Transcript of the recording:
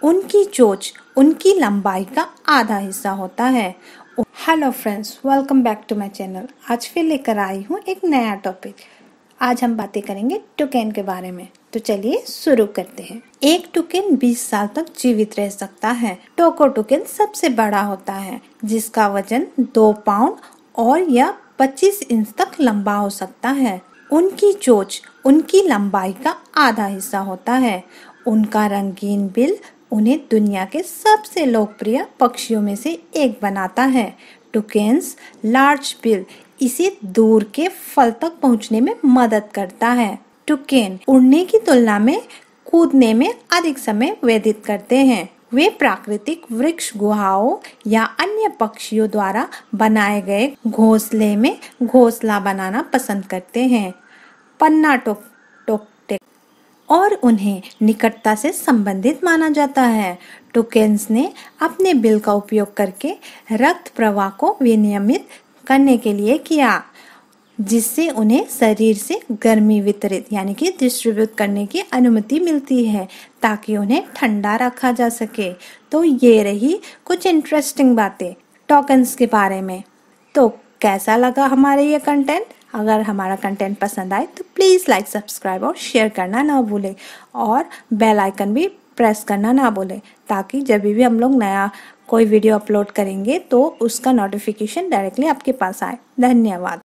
उनकी चोंच उनकी लंबाई का आधा हिस्सा होता है। Hello friends, welcome back to my channel. आज फिर लेकर आई हूँ एक नया टॉपिक। आज हम बातें करेंगे टुकेन के बारे में। तो चलिए शुरू करते हैं। एक टुकेन 20 साल तक जीवित रह सकता है। टोको टुकेन सबसे बड़ा होता है, जिसका वजन 2 पाउंड और यह 25 इंच तक लंबा हो सकता है। उनकी चोंच उनकी लंबाई का आधा हिस्सा होता है। उनका रंगीन बिल उन्हें दुनिया के सबसे लोकप्रिय पक्षियों में से एक बनाता है। टुकेन्स लार्ज बिल इसे दूर के फल तक पहुंचने में मदद करता है। टुकेन उड़ने की तुलना में कूदने में अधिक समय व्यतीत करते हैं। वे प्राकृतिक वृक्ष गुहाओं या अन्य पक्षियों द्वारा बनाए गए घोंसले में घोंसला बनाना पसंद करते हैं। पन्ना टोकटे और उन्हें निकटता से संबंधित माना जाता है। टुकेन्स ने अपने बिल का उपयोग करके रक्त प्रवाह को विनियमित करने के लिए किया, जिससे उन्हें शरीर से गर्मी वितरित यानी कि डिस्ट्रीब्यूट करने की अनुमति मिलती है, ताकि उन्हें ठंडा रखा जा सके। तो ये रही कुछ इंटरेस्टिंग बातें टोकेन्स के बारे में। तो कैसा लगा हमारे ये कंटेंट? अगर हमारा कंटेंट पसंद आए तो प्लीज़ लाइक, सब्सक्राइब और शेयर करना ना भूलें, और बेल आइकन भी प्रेस करना ना भूलें, ताकि जब भी हम लोग नया कोई वीडियो अपलोड करेंगे तो उसका नोटिफिकेशन डायरेक्टली आपके पास आए। धन्यवाद।